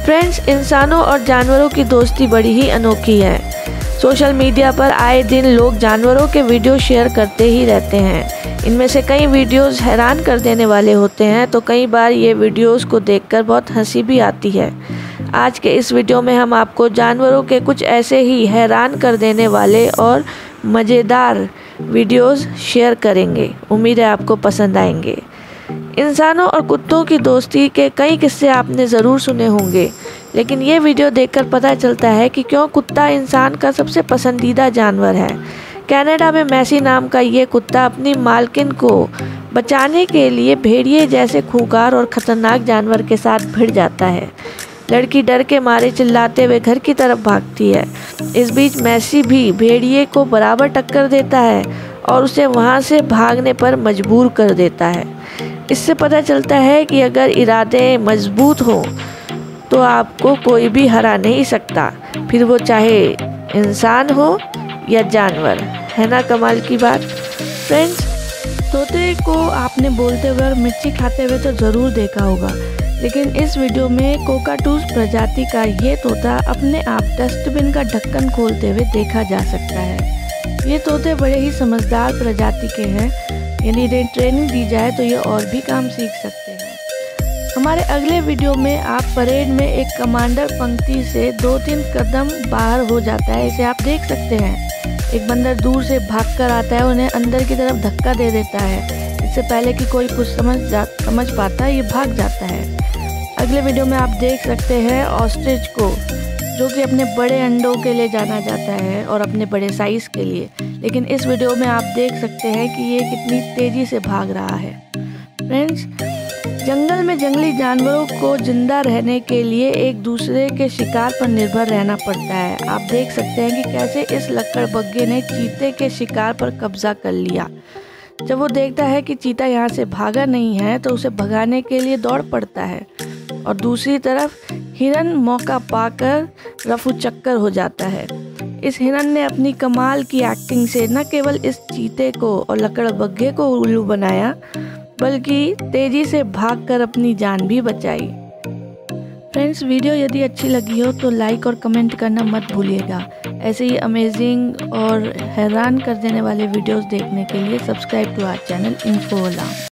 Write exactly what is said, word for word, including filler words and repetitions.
Friends, इंसानों और जानवरों की दोस्ती बड़ी ही अनोखी है। सोशल मीडिया पर आए दिन लोग जानवरों के वीडियो शेयर करते ही रहते हैं। इनमें से कई वीडियोस हैरान कर देने वाले होते हैं, तो कई बार ये वीडियोस को देखकर बहुत हंसी भी आती है। आज के इस वीडियो में हम आपको जानवरों के कुछ ऐसे ही हैरान कर देने वाले और मज़ेदार वीडियोस शेयर करेंगे। उम्मीद है आपको पसंद आएंगे। इंसानों और कुत्तों की दोस्ती के कई किस्से आपने ज़रूर सुने होंगे, लेकिन ये वीडियो देखकर पता चलता है कि क्यों कुत्ता इंसान का सबसे पसंदीदा जानवर है। कनाडा में मैसी नाम का ये कुत्ता अपनी मालकिन को बचाने के लिए भेड़िए जैसे खूंखार और ख़तरनाक जानवर के साथ भिड़ जाता है। लड़की डर के मारे चिल्लाते हुए घर की तरफ भागती है। इस बीच मैसी भी भेड़िए को बराबर टक्कर देता है और उसे वहाँ से भागने पर मजबूर कर देता है। इससे पता चलता है कि अगर इरादे मजबूत हों तो आपको कोई भी हरा नहीं सकता, फिर वो चाहे इंसान हो या जानवर। है ना कमाल की बात। फ्रेंड्स, तोते को आपने बोलते हुए और मिर्ची खाते हुए तो ज़रूर देखा होगा, लेकिन इस वीडियो में कोकाटूस प्रजाति का ये तोता अपने आप डस्टबिन का ढक्कन खोलते हुए देखा जा सकता है। ये तोते बड़े ही समझदार प्रजाति के हैं, यानी इन्हें ट्रेनिंग दी जाए तो ये और भी काम सीख सकते हैं। हमारे अगले वीडियो में आप परेड में एक कमांडर पंक्ति से दो तीन कदम बाहर हो जाता है, इसे आप देख सकते हैं। एक बंदर दूर से भागकर आता है, उन्हें अंदर की तरफ धक्का दे देता है। इससे पहले कि कोई कुछ समझ जा समझ पाता है, ये भाग जाता है। अगले वीडियो में आप देख सकते हैं ऑस्ट्रिच को, जो कि अपने बड़े अंडों के लिए जाना जाता है और अपने बड़े साइज़ के लिए। लेकिन इस वीडियो में आप देख सकते हैं कि ये कितनी तेज़ी से भाग रहा है। फ्रेंड्स, जंगल में जंगली जानवरों को जिंदा रहने के लिए एक दूसरे के शिकार पर निर्भर रहना पड़ता है। आप देख सकते हैं कि कैसे इस लकड़बग्घे ने चीते के शिकार पर कब्जा कर लिया। जब वो देखता है कि चीता यहाँ से भागा नहीं है तो उसे भगाने के लिए दौड़ पड़ता है, और दूसरी तरफ हिरन मौका पाकर रफू चक्कर हो जाता है। इस हिरन ने अपनी कमाल की एक्टिंग से न केवल इस चीते को और लकड़बग्घे को उल्लू बनाया, बल्कि तेजी से भागकर अपनी जान भी बचाई। फ्रेंड्स, वीडियो यदि अच्छी लगी हो तो लाइक और कमेंट करना मत भूलिएगा। ऐसे ही अमेजिंग और हैरान कर देने वाले वीडियोस देखने के लिए subscribe to our channel Info alarm.